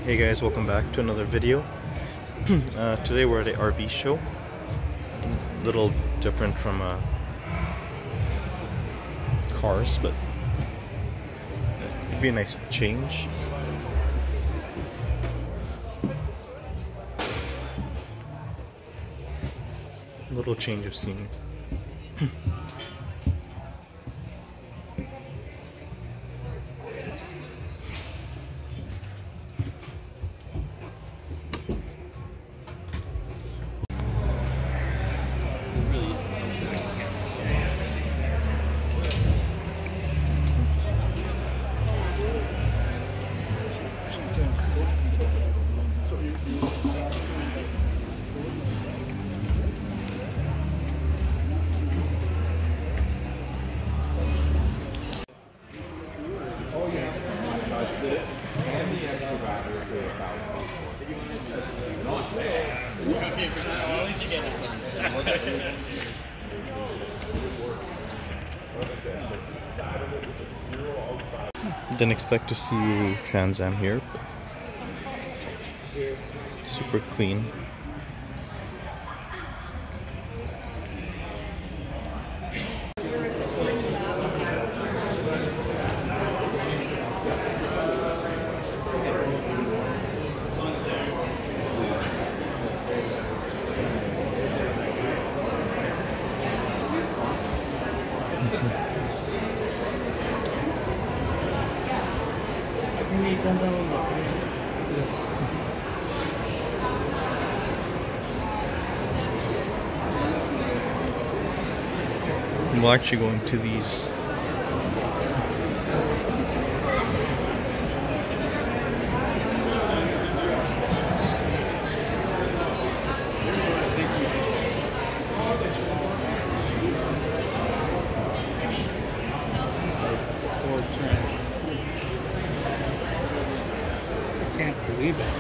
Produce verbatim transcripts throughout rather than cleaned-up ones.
Hey guys, welcome back to another video. uh, today we're at a R V show. A little different from uh, cars, but it'd be a nice change. A little change of scene. Didn't expect to see a Trans Am here. Super clean. We're actually going to these I can't believe it.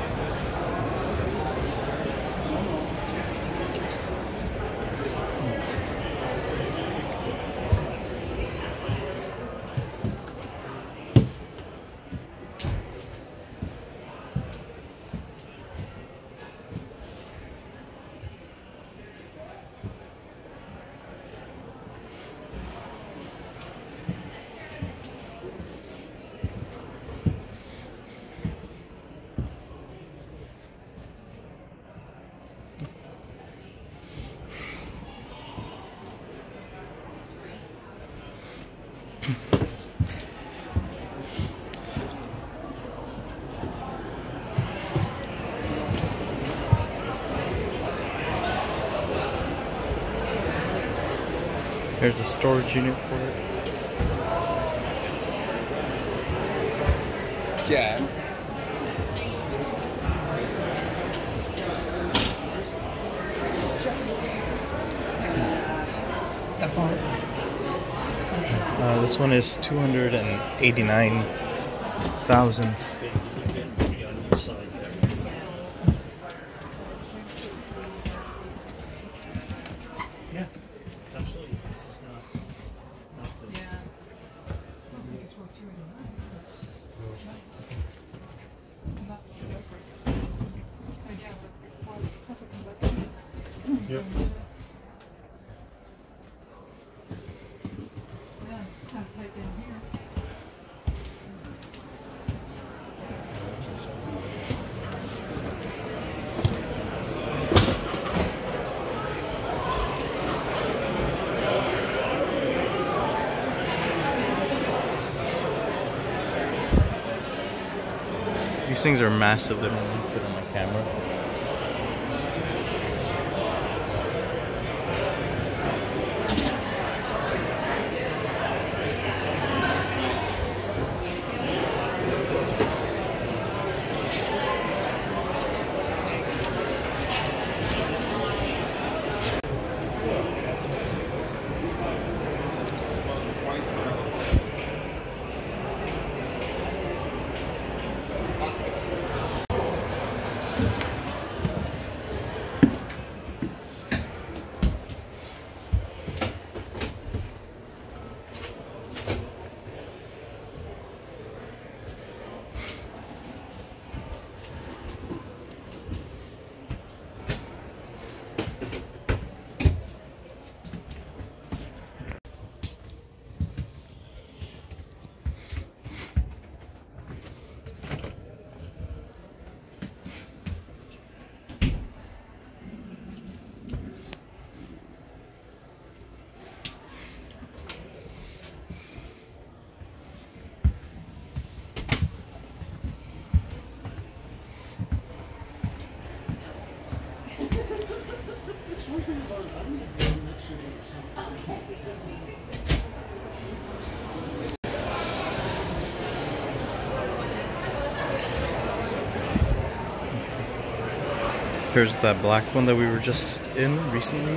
There's a storage unit for it. Yeah. It's got bunks. Uh, this one is two hundred eighty-nine thousand. Yeah, absolutely. This is not. not the, yeah. I don't think it's worth two eighty-nine. That's nice. And that's surface. And yeah, but well, that's a convection. Yep. Yeah, it's kind of tight in here. These things are massive, they don't even fit on my camera. Here's that black one that we were just in recently.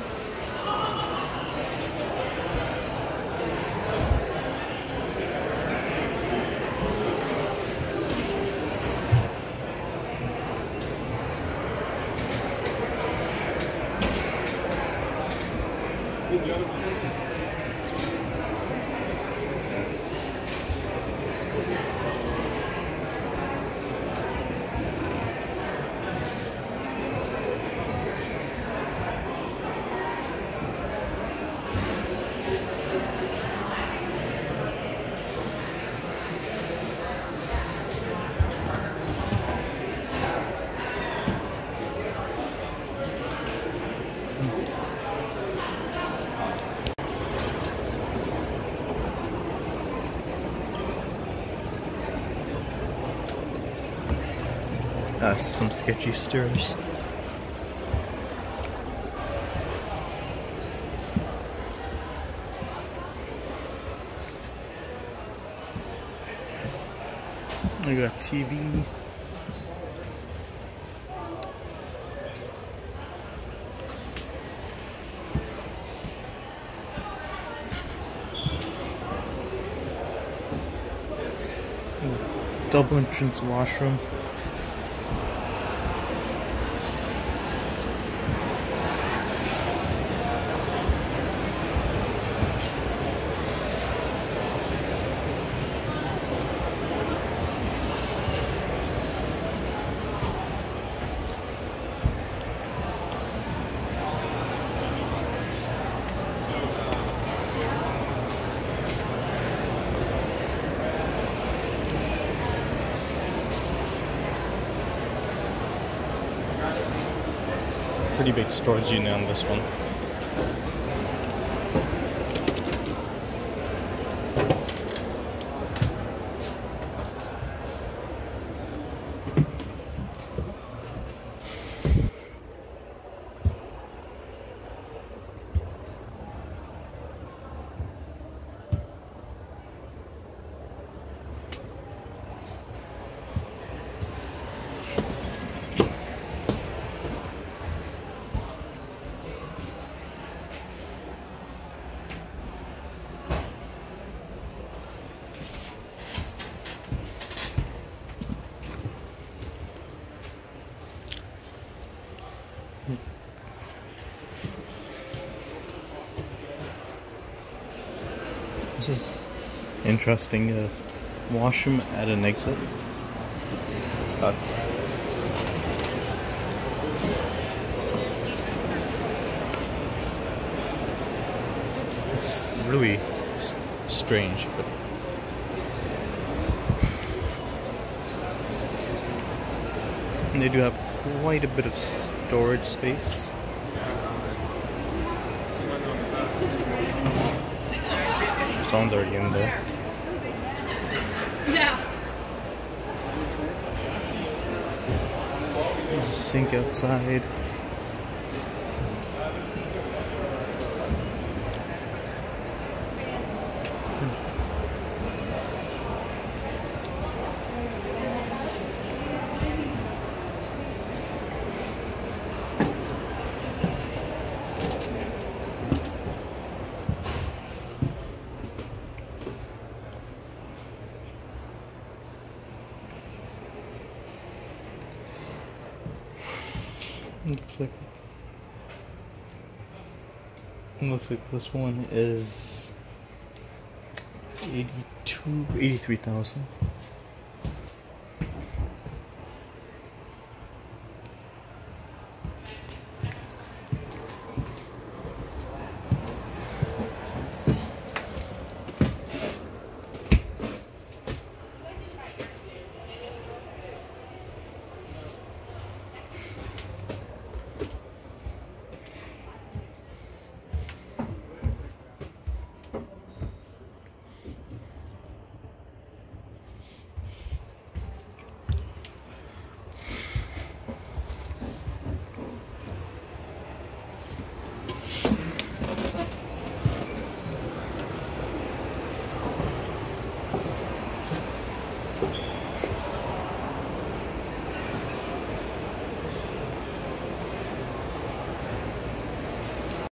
Uh, some sketchy stairs. I got T V. Double entrance washroom. Pretty big storage unit on this one. This is interesting. Uh, washroom at an exit. That's it's really s strange, but and they do have quite a bit of storage space. Someone's already in there. Yeah. There's a sink outside. Looks like looks like this one is eighty-two, eighty-three thousand.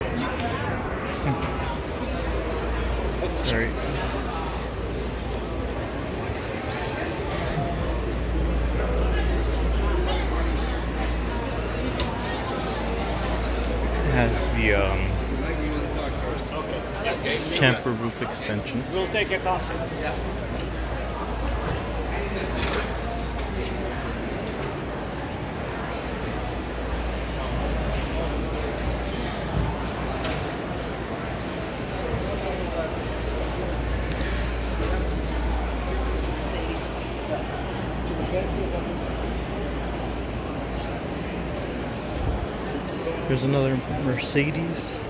Sorry. It has the um, camper roof extension. We'll take a coffee. Yeah. There's another Mercedes.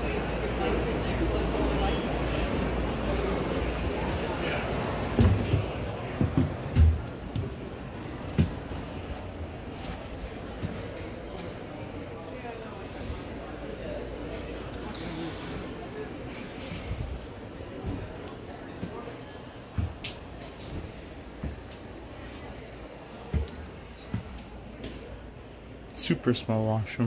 Super small washroom.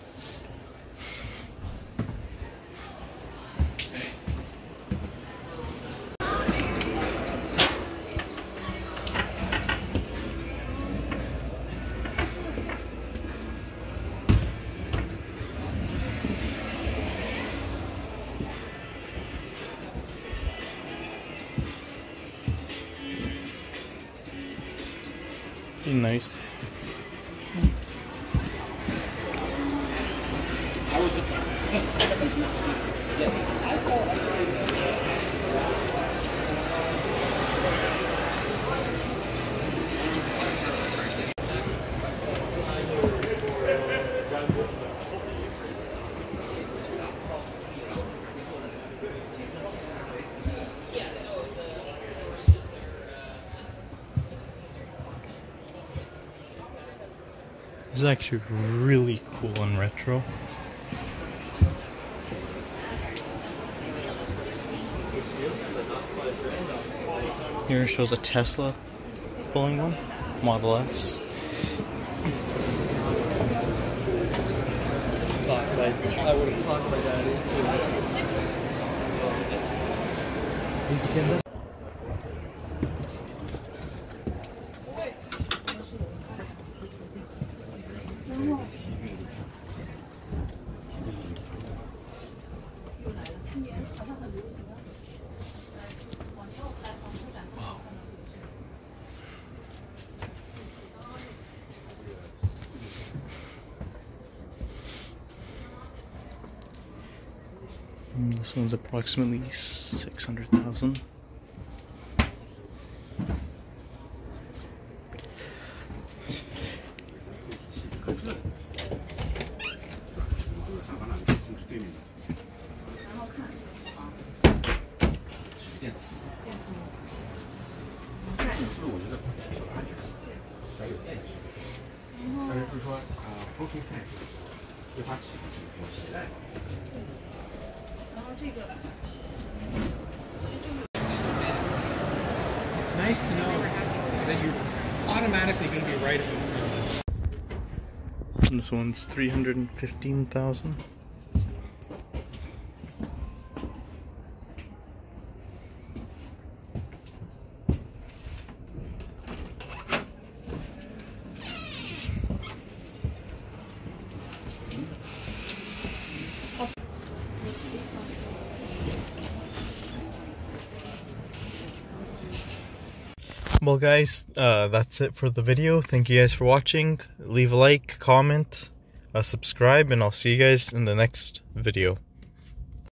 Pretty nice. I was the yes. I thought This is actually really cool and retro. Here it shows a Tesla pulling one, Model S. I would have talked my dad into it. And this one's approximately six hundred thousand. It's nice to know that you're automatically going to be right about something. And this one's three hundred fifteen thousand. Well guys, uh, that's it for the video. Thank you guys for watching. Leave a like, comment, uh, subscribe, and I'll see you guys in the next video.